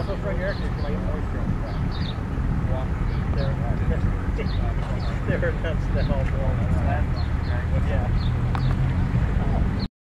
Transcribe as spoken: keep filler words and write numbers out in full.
not supposed to run your air conditioner until I get moisture on the back. There, there, that's the whole point. Yeah.